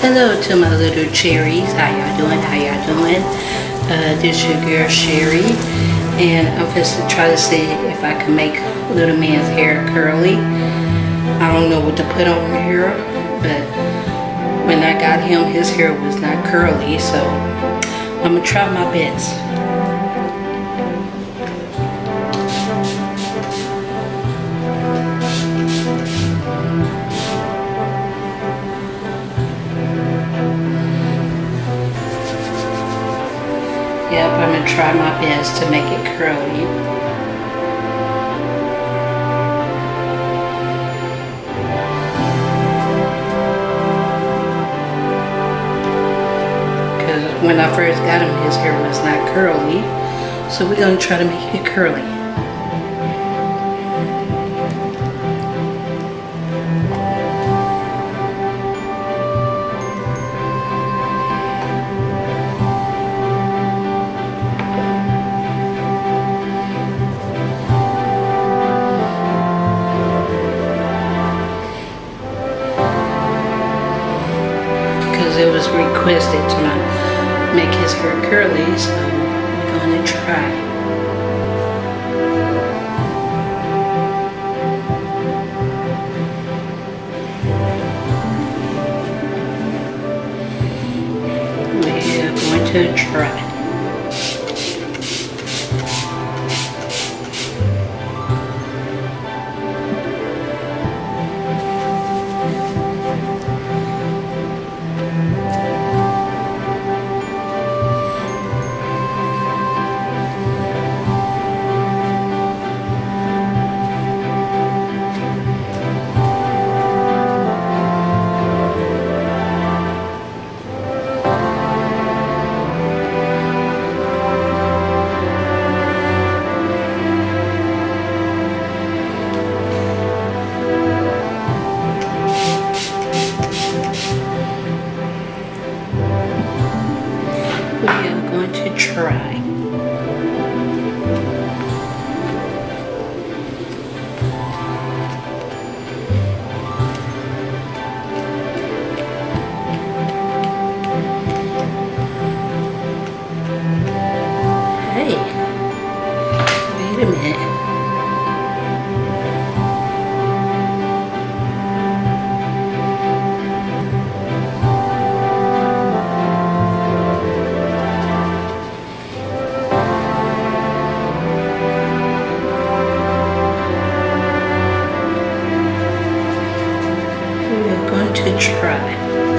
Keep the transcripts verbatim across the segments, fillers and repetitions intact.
Hello to my little cherries. How y'all doing? How y'all doing? Uh, this your girl Sherry, and I'm just to try to see if I can make little man's hair curly. I don't know what to put on here, but when I got him, his hair was not curly, so I'm gonna try my best. Yep, I'm going to try my best to make it curly. Because when I first got him, his hair was not curly. So we're going to try to make it curly. It was requested to make his hair curly, so we're going to try. We're going to try. We are going to try. Hey, wait a minute. To try.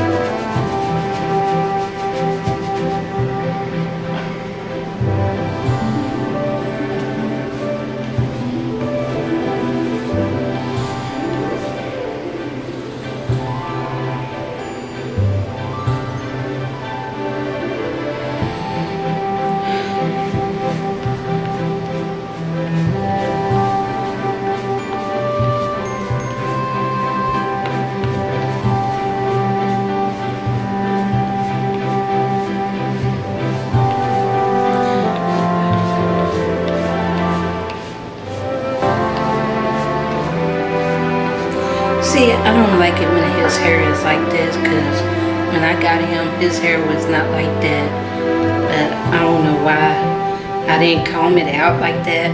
See, I don't like it when his hair is like this, because when I got him, his hair was not like that. But I don't know why I didn't comb it out like that.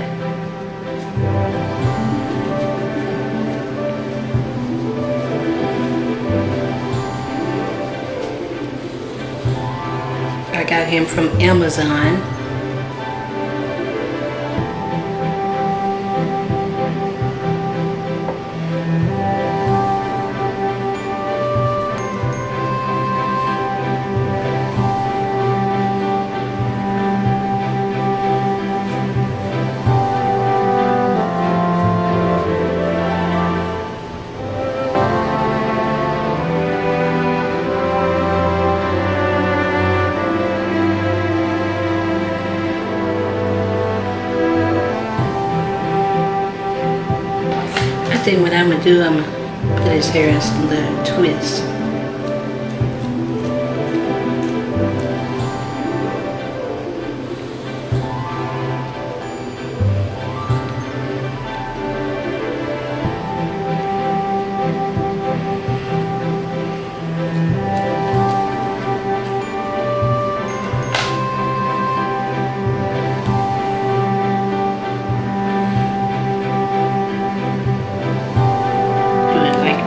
I got him from Amazon. I think what I'm going to do, I'm going to put his hair in some little twists.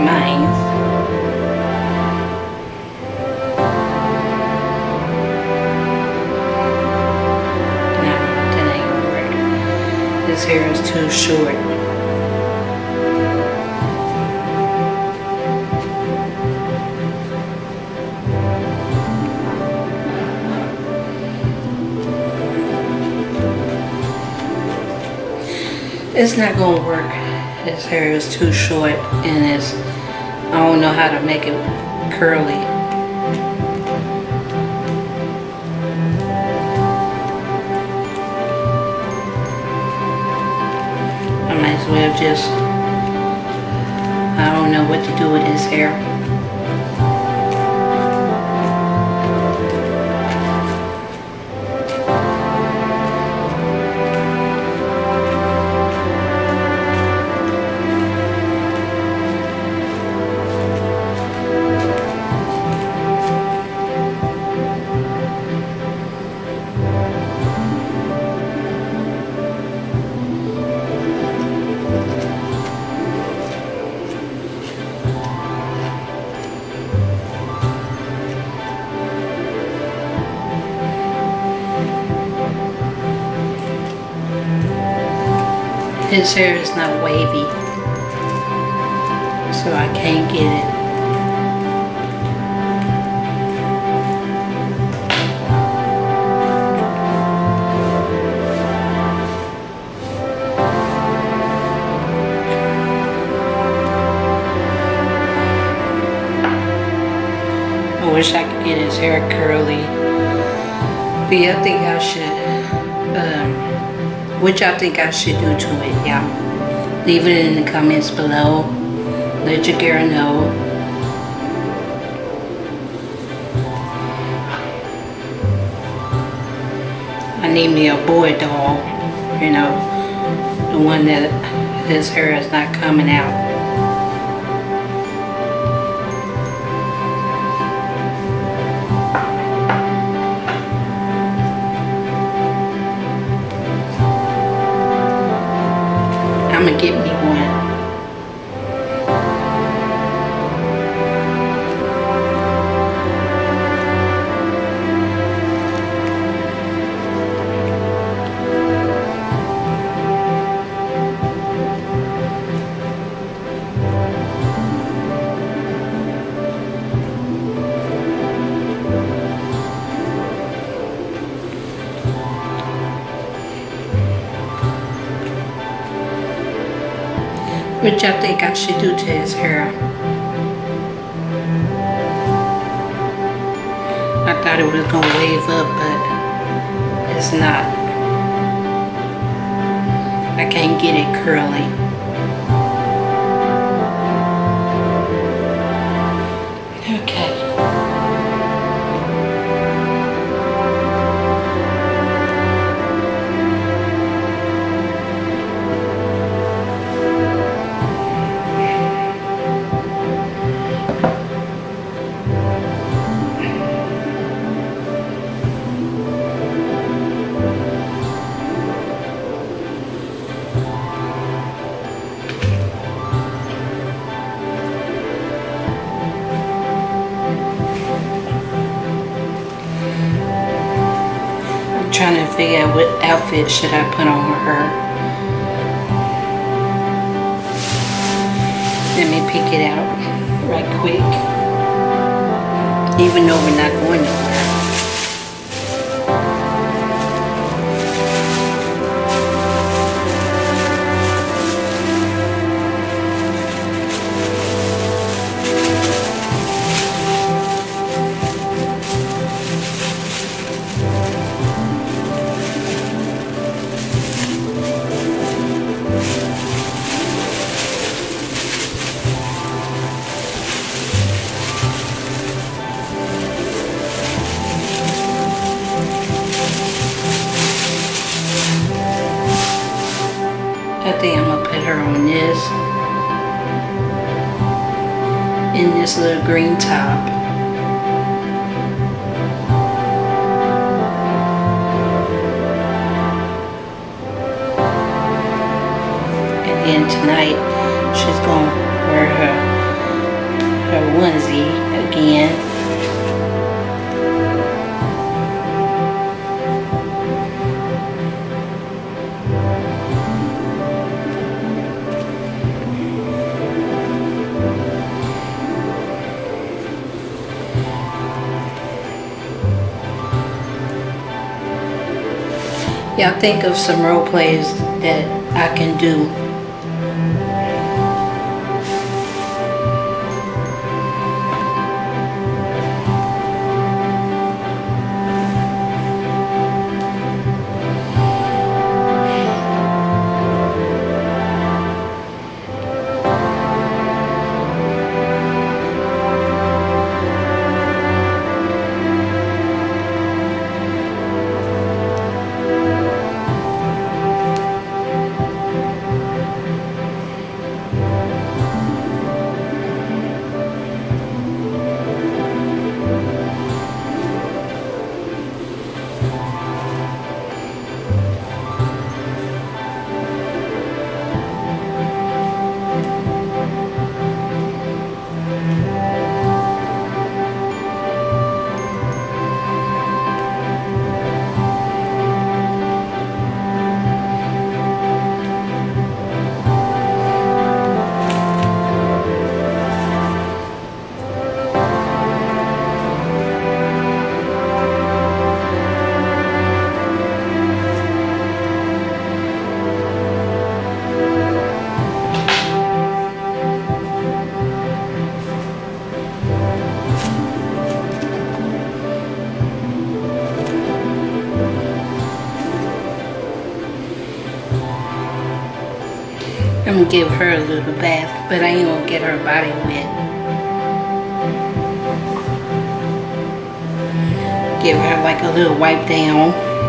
mine. No, that ain't gonna work. This hair is too short. It's not gonna work. His hair is too short and it's, I don't know how to make it curly. I might as well just, I don't know what to do with his hair. His hair is not wavy, so I can't get it. I wish I could get his hair curly. But yeah, I think I should, um, what y'all think I should do to it, y'all? Leave it in the comments below. Let your girl know. I need me a boy doll, you know, the one that his hair is not coming out. I'm gonna get me one. What y'all think I should do to his hair? I thought it was gonna wave up, but it's not. I can't get it curly. Okay. Trying to figure out what outfit should I put on her. Let me pick it out right quick. Even though we're not going nowhere. I think I'm gonna put her on this, in this little green top. And then tonight, she's gonna wear her Y'all think of some role plays that I can do. I'm gonna give her a little bath, but I ain't gonna get her body wet. Give her like a little wipe down.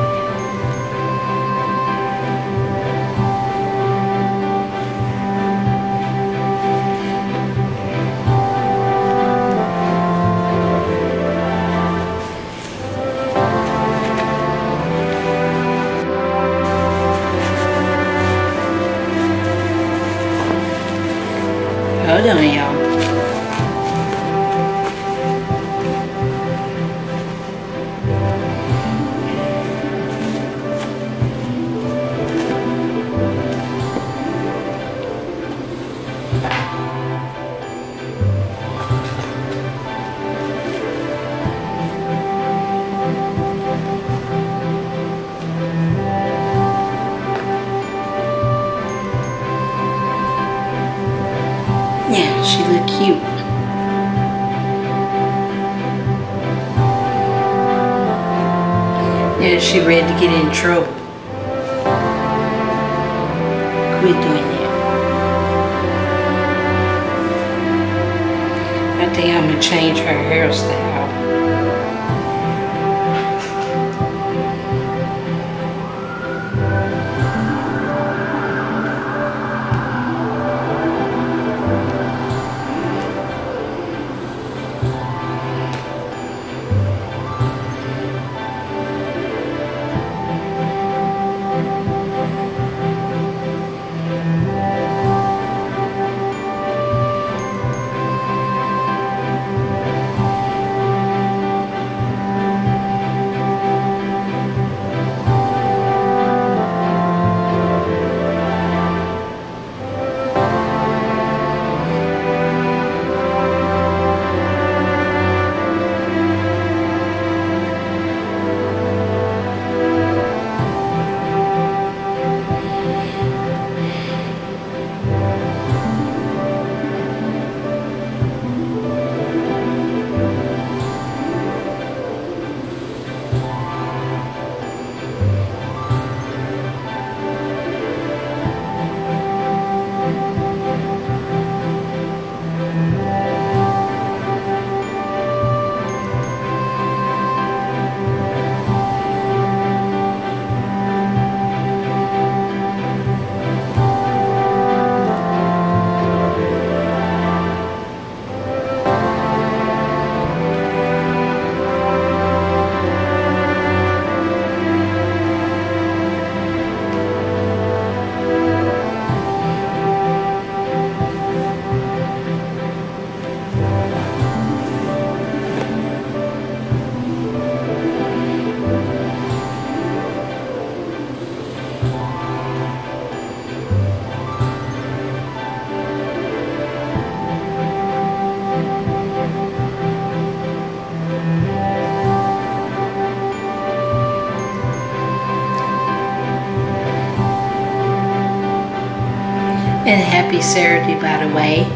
Hold on, y'all. Yeah, she look cute. Yeah, she ready to get in trouble. Quit doing that. I think I'm gonna change her hairstyle. And happy Saturday, by the way.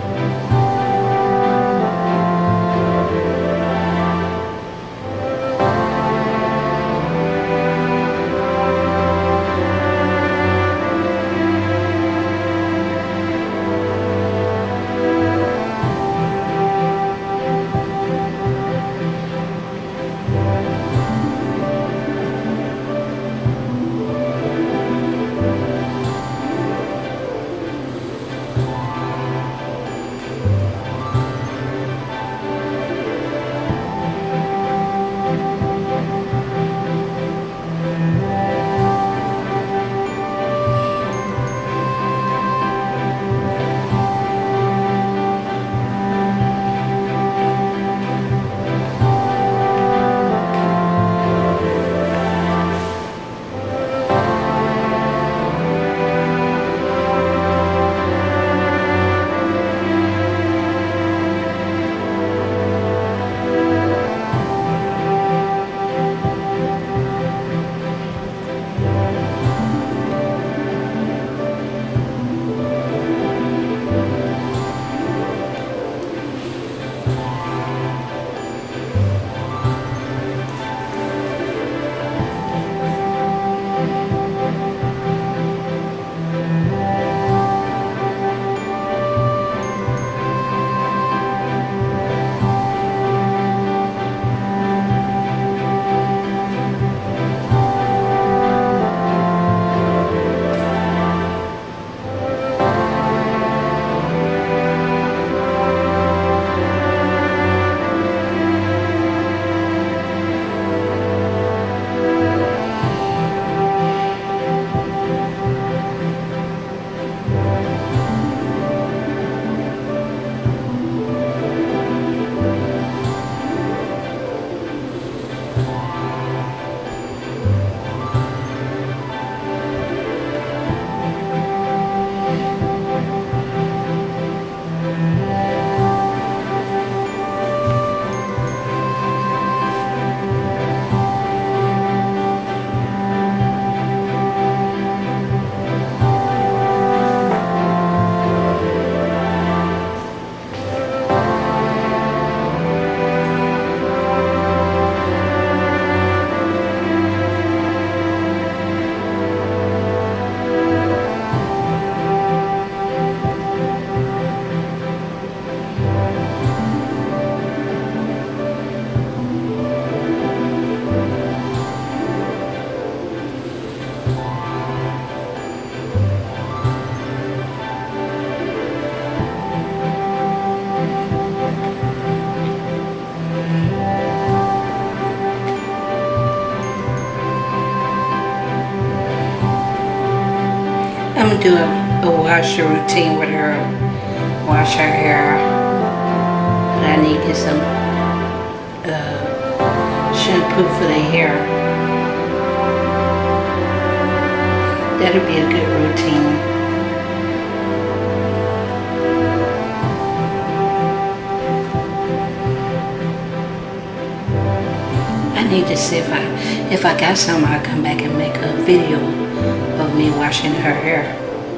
I'm gonna do a, a washer routine with her, wash her hair. But I need to get some uh, shampoo for the hair. That'll be a good routine. I need to see if I if I got some, I'll come back and make a video of me washing her hair.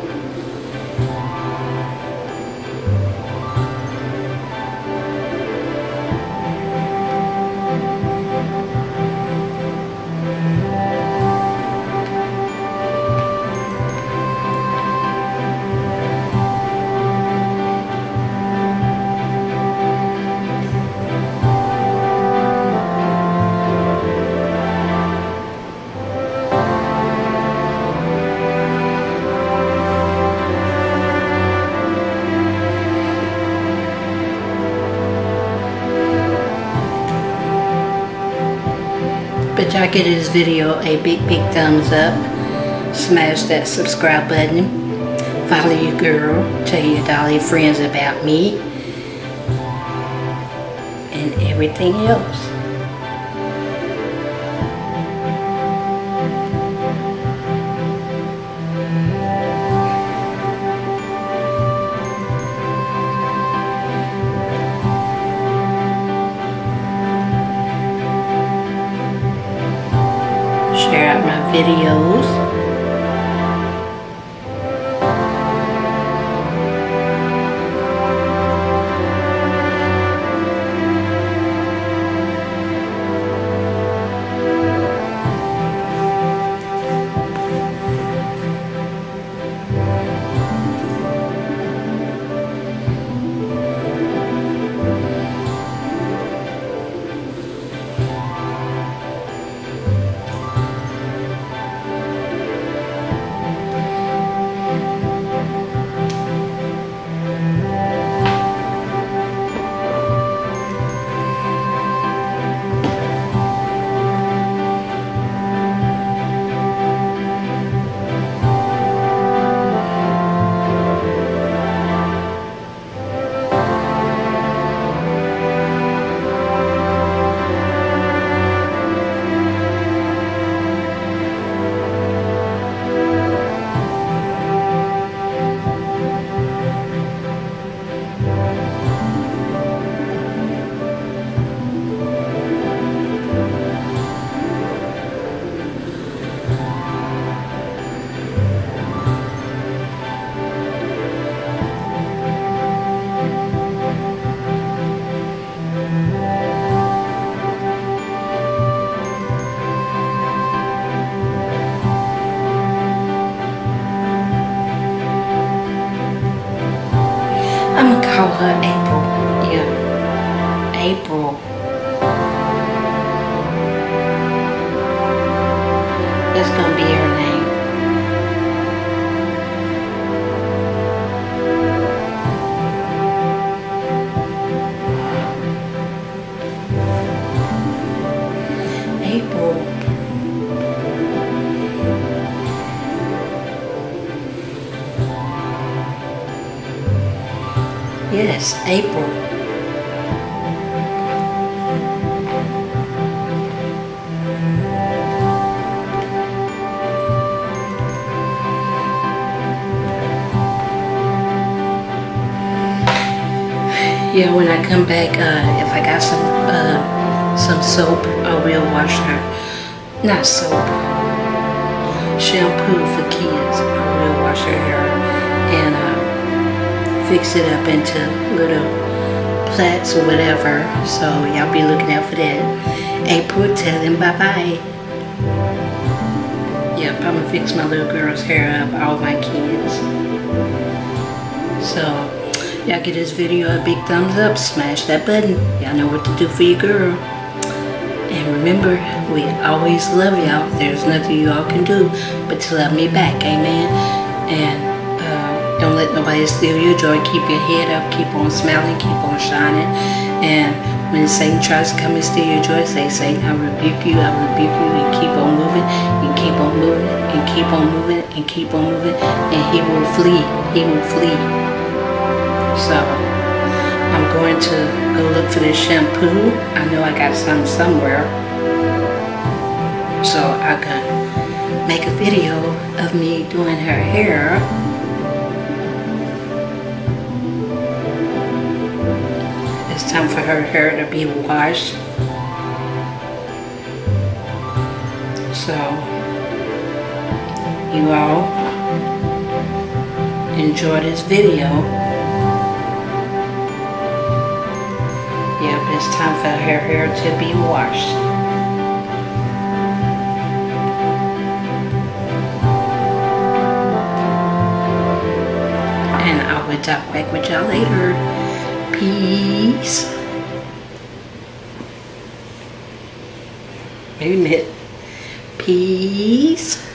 But y'all give this video a big, big thumbs up. Smash that subscribe button. Follow your girl. Tell your dolly friends about me. And everything else. Share out my videos. Uh, April. Yeah. April. That's gonna be her name. April. Yes, April. Yeah, when I come back, uh, if I got some uh, some soap, I will wash her. Not soap. Shampoo for kids. I will wash her hair and uh, fix it up into little plaits or whatever. So y'all be looking out for that. April, tell them bye bye. Yep, I'm gonna fix my little girl's hair up. All my kids. So y'all give this video a big thumbs up. Smash that button. Y'all know what to do for your girl. And remember, we always love y'all. There's nothing you all can do but to love me back. Amen. And uh, don't let nobody steal your joy. Keep your head up. Keep on smiling. Keep on shining. And when Satan tries to come and steal your joy, say, Satan, I rebuke you. I rebuke you. And keep on moving. And keep on moving. And keep on moving. And keep on moving. And he will flee. He will flee. So I'm going to go look for this shampoo. I know I got some somewhere. So I can make a video of me doing her hair. It's time for her hair to be washed. So you all enjoy this video. It's time for her hair to be washed. And I will talk back with y'all later. Peace. Wait a minute. Peace.